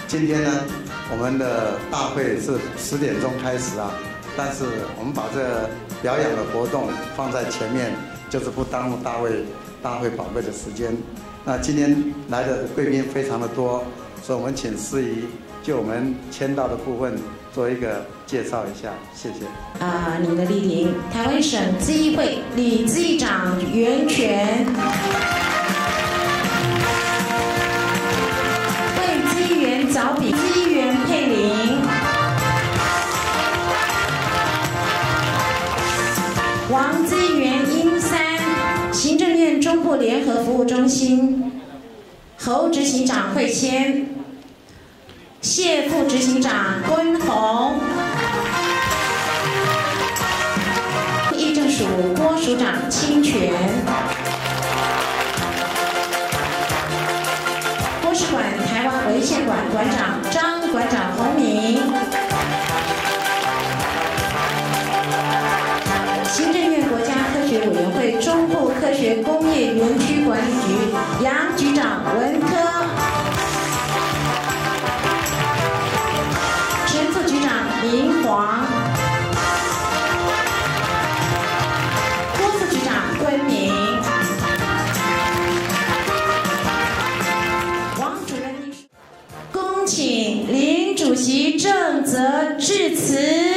今天呢，我们的大会是10点钟开始啊，但是我们把这个表演的活动放在前面，就是不耽误大会宝贵的时间。那今天来的贵宾非常的多，所以我们请司仪就我们签到的部分做一个介绍一下，谢谢。 您的莅临，台湾省咨议会李咨议长袁泉。 早比咨议员佩玲，王咨议员殷三，行政院中部联合服务中心，侯执行长惠谦，谢副执行长温宏，议政署郭署长清泉。 国史馆台湾文献馆馆长张馆长洪明，行政院国家科学委员会中部科学工业园区管理局杨局长文科，陈副局长林煌，郭副局长温明。 请林主席正则致辞。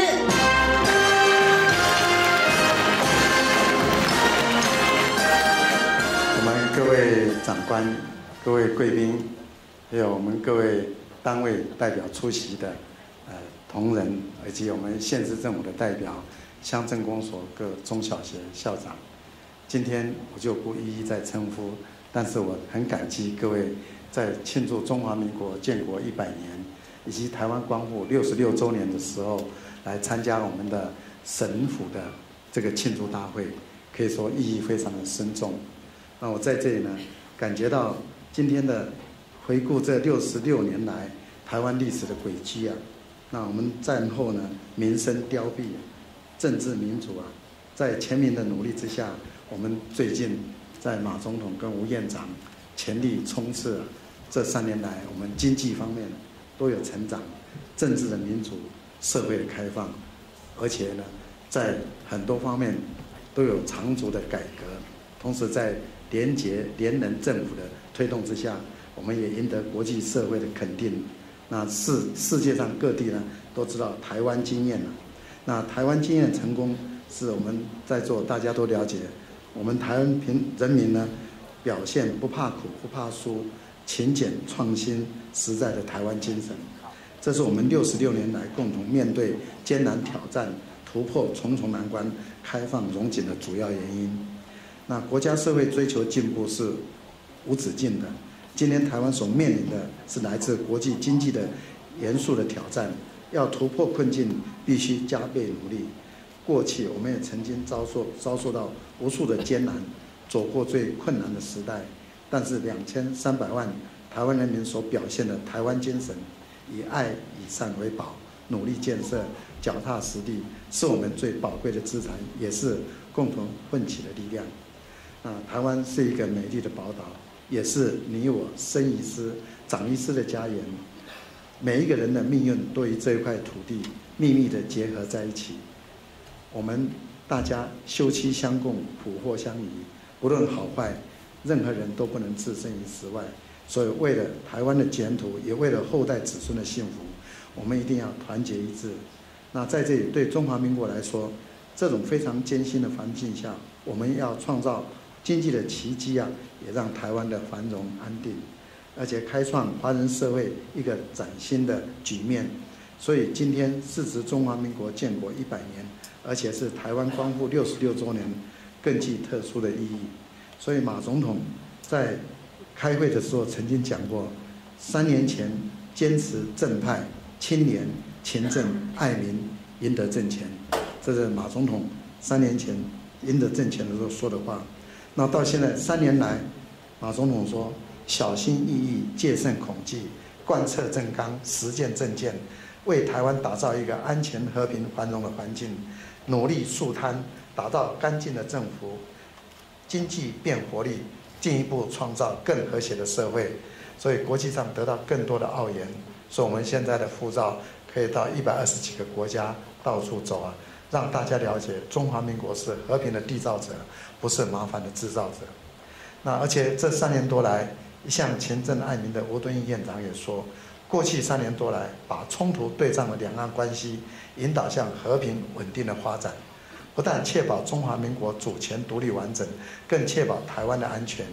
我们各位长官、各位贵宾，还有我们各位单位代表出席的同仁，以及我们县市政府的代表、乡镇公所各中小学校长，今天我就不一一再称呼，但是我很感激各位。 在庆祝中华民国建国100年，以及台湾光复66周年的时候，来参加我们的省府的这个庆祝大会，可以说意义非常的深重。那我在这里呢，感觉到今天的回顾这66年来台湾历史的轨迹啊，那我们战后呢民生凋敝，政治民主啊，在全民的努力之下，我们最近在马总统跟吴院长全力冲刺。 这3年来，我们经济方面都有成长，政治的民主、社会的开放，而且呢，在很多方面都有长足的改革。同时，在廉洁廉能政府的推动之下，我们也赢得国际社会的肯定。那世界上各地呢都知道台湾经验了。那台湾经验成功是我们在座大家都了解，我们台湾人民呢表现不怕苦、不怕输。 勤俭创新实在的台湾精神，这是我们66年来共同面对艰难挑战、突破重重难关、开放荣景的主要原因。那国家社会追求进步是无止境的，今天台湾所面临的是来自国际经济的严肃的挑战，要突破困境，必须加倍努力。过去我们也曾经遭受到无数的艰难，走过最困难的时代。 但是2300万台湾人民所表现的台湾精神，以爱以善为宝，努力建设，脚踏实地，是我们最宝贵的资产，也是共同奋起的力量。台湾是一个美丽的宝岛，也是你我生于斯、长于斯的家园。每一个人的命运都与这一块土地秘密地结合在一起。我们大家休戚相共，普祸相依，不论好坏。 任何人都不能置身于事外，所以为了台湾的前途，也为了后代子孙的幸福，我们一定要团结一致。那在这里，对中华民国来说，这种非常艰辛的环境下，我们要创造经济的奇迹啊，也让台湾的繁荣安定，而且开创华人社会一个崭新的局面。所以今天是值中华民国建国100年，而且是台湾光复66周年，更具特殊的意义。 所以马总统在开会的时候曾经讲过，3年前坚持正派、清廉、勤政、爱民，赢得政权。这是马总统3年前赢得政权的时候说的话。那到现在3年来，马总统说：小心翼翼，戒慎恐惧，贯彻正纲，实践政见，为台湾打造一个安全、和平、繁荣的环境，努力肃贪，打造干净的政府。 经济变活力，进一步创造更和谐的社会，所以国际上得到更多的奥援。 所以我们现在的护照可以到120几个国家到处走啊，让大家了解中华民国是和平的缔造者，不是麻烦的制造者。那而且这3年多来，一向勤政爱民的吴敦义院长也说，过去3年多来，把冲突对仗的两岸关系引导向和平稳定的发展，不但确保中华民国主权独立完整，更确保台湾的安全。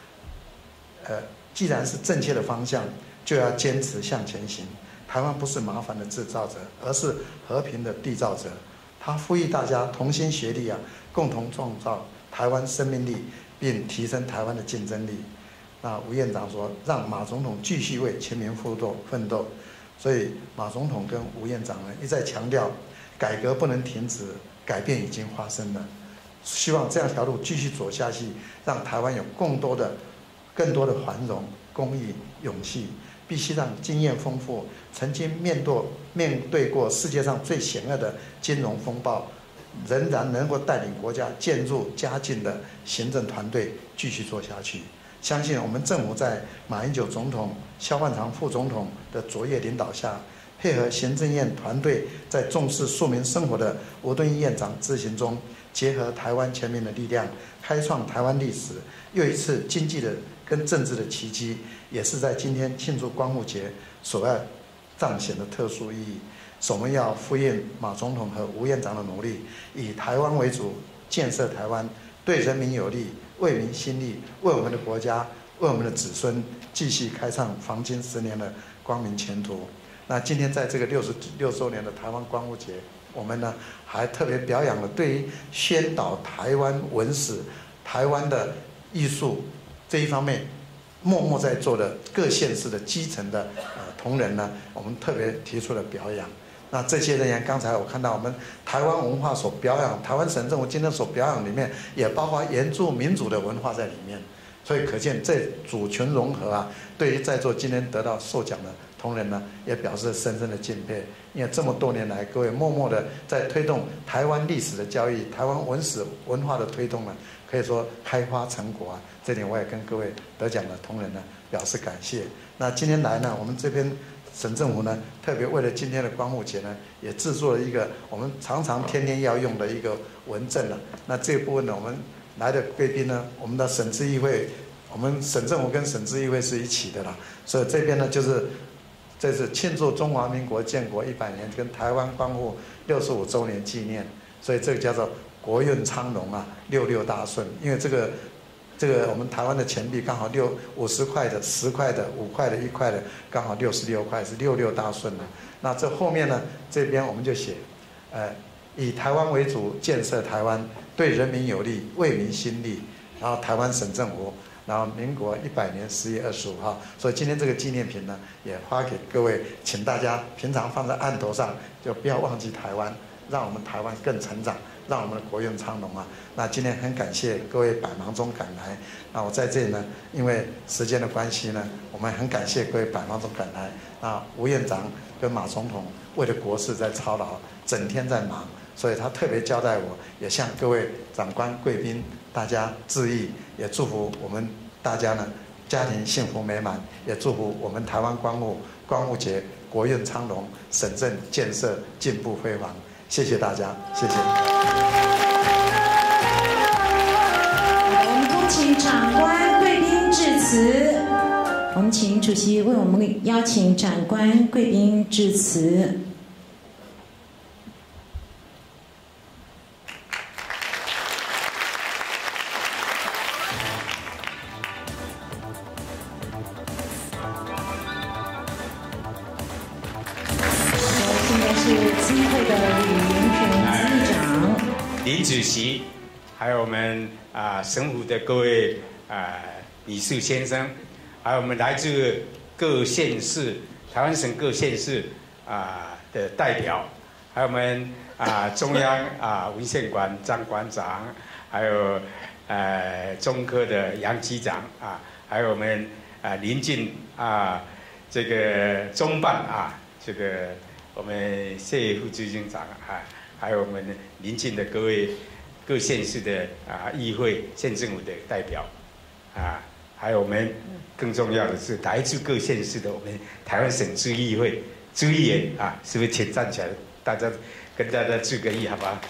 既然是正确的方向，就要坚持向前行。台湾不是麻烦的制造者，而是和平的缔造者。他呼吁大家同心协力啊，共同创造台湾生命力，并提升台湾的竞争力。那吴院长说，让马总统继续为全民奋斗。所以马总统跟吴院长呢一再强调，改革不能停止，改变已经发生了。希望这样条路继续走下去，让台湾有更多的繁荣、公益、勇气。必须让经验丰富、曾经面对过世界上最险恶的金融风暴，仍然能够带领国家渐入佳境的行政团队继续做下去。相信我们政府在马英九总统、萧万长副总统的卓越领导下，配合行政院团队在重视庶民生活的吴敦义院长执行中，结合台湾全民的力量，开创台湾历史又一次经济的跟政治的奇迹，也是在今天庆祝光复节所要彰显的特殊意义。我们要呼应马总统和吴院长的努力，以台湾为主，建设台湾，对人民有利，为民兴利，为我们的国家，为我们的子孙继续开创黄金10年的光明前途。那今天在这个66周年的台湾光复节，我们呢还特别表扬了对于宣导台湾文史、台湾的艺术这一方面默默在做的各县市的基层的同仁呢，我们特别提出了表扬。那这些人员，刚才我看到我们台湾文化所表扬，台湾省政府今天所表扬里面，也包括原住民族的文化在里面。所以可见这族群融合啊，对于在座今天得到授奖的同仁呢，也表示深深的敬佩。因为这么多年来，各位默默的在推动台湾历史的教育、台湾文史文化的推动呢，可以说开花成果啊。这点我也跟各位得奖的同仁呢表示感谢。那今天来呢，我们这边省政府呢，特别为了今天的光复节呢，也制作了一个我们常常天天要用的一个文证了。那这部分呢，我们来的贵宾呢，我们的省咨议会，我们省政府跟省咨议会是一起的啦，所以这边呢就是这是庆祝中华民国建国100年跟台湾光复65周年纪念，所以这个叫做国运昌隆啊，66大顺。因为这个我们台湾的钱币刚好50块的、10块的、5块的、1块的，刚好66块，是66大顺的。那这后面呢，这边我们就写，以台湾为主，建设台湾，对人民有利，为民兴利。然后台湾省政府，然后民国100年10月25号。所以今天这个纪念品呢，也发给各位，请大家平常放在案头上，就不要忘记台湾，让我们台湾更成长，让我们的国运昌隆啊。那今天很感谢各位百忙中赶来。那我在这里呢，因为时间的关系呢，我们很感谢各位百忙中赶来。那吴院长跟马总统为了国事在操劳，整天在忙，所以他特别交代我，也向各位长官贵宾大家致意，也祝福我们大家呢家庭幸福美满，也祝福我们台湾光复节国运昌隆，省政建设进步辉煌。谢谢大家，谢谢。 我们恭请长官贵宾致辞。我们请主席为我们邀请长官贵宾致辞。现在是咨议会的李延全咨议长、 林主席，还有我们省府的各位理事先生，还有我们来自各县市、台湾省各县市的代表，还有我们中央文献馆张馆长，还有中科的杨机长还有我们邻近这个中办这个我们谢副执行长还有我们邻近的各位各县市的议会、县政府的代表还有我们更重要的是来自各县市的我们台湾省咨议会咨议员啊，是不是请站起来？大家跟大家致个意，好不好？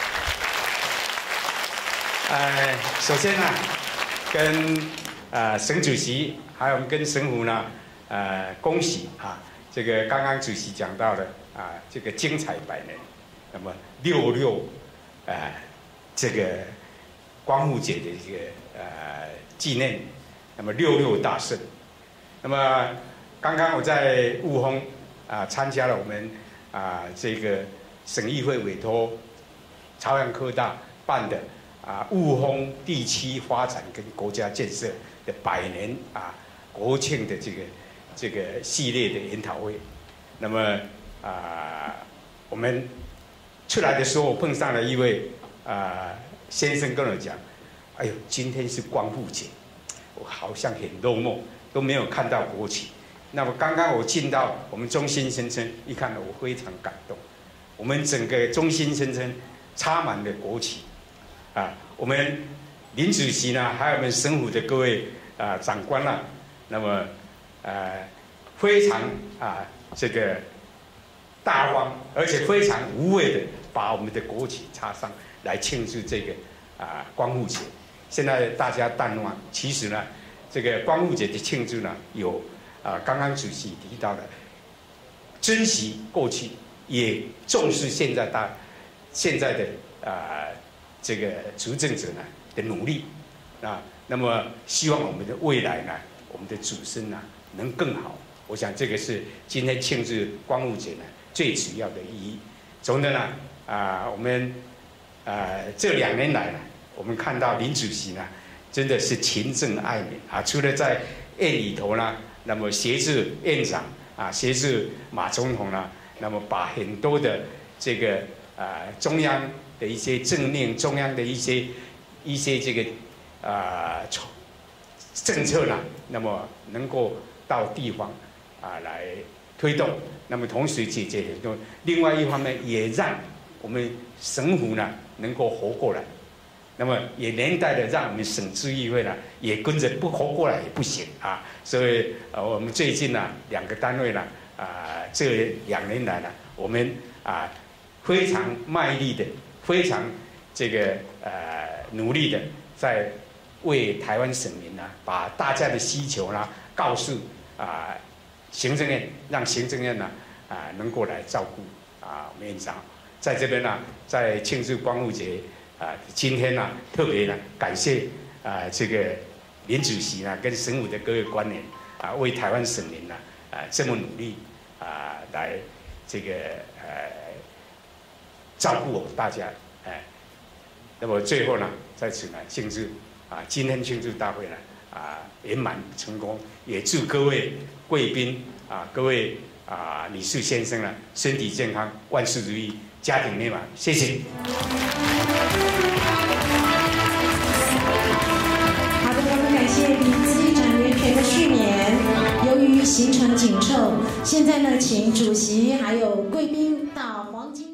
首先呢，跟省主席还有我们跟省府呢，恭喜啊，这个刚刚主席讲到的啊，这个精彩100年，那么66这个光复节的一个纪念，那么66大胜，那么刚刚我在雾峰参加了我们这个省议会委托朝阳科大办的雾峰地区发展跟国家建设的100年国庆的这个系列的研讨会。那么我们出来的时候，我碰上了一位先生跟我讲：“哎呦，今天是光复节，我好像很落寞，都没有看到国旗。”那么刚刚我进到我们中心新村，一看到我非常感动。我们整个中心新村插满了国旗，我们林主席呢，还有我们省府的各位长官啦，那么非常这个大方，而且非常无畏的把我们的国旗插上来庆祝这个光复节。现在大家淡忘，其实呢，这个光复节的庆祝呢，有刚刚主席提到的，珍惜过去，也重视现在的这个执政者呢的努力那么希望我们的未来呢，我们的子孙呢能更好。我想这个是今天庆祝光复节呢最主要的意义。总的呢我们这2年来呢，我们看到林主席呢真的是勤政爱民除了在院里头呢，那么协助院长协助马总统呢，那么把很多的这个中央的一些政令，中央的一些这个政策呢，那么能够到地方来推动，那么同时解决很多。另外一方面，也让我们省府呢能够活过来，那么也连带的让我们省咨议会呢也跟着不活过来也不行所以我们最近呢2个单位呢这2年来呢，我们非常卖力的，非常这个努力的，在为台湾省民呢，把大家的需求呢告诉行政院，让行政院呢能够来照顾我们院长。在这边呢，在庆祝光复节今天呢，特别呢感谢这个林主席呢跟省府的各位官员为台湾省民呢这么努力来这个照顾我们大家那么最后呢，在此呢庆祝今天庆祝大会呢圆满成功，也祝各位贵宾各位女士先生呢身体健康，万事如意，家庭美满，谢谢。 好的，我们感谢李咨议长袁全的续勉。由于行程紧凑，现在呢，请主席还有贵宾到黄金。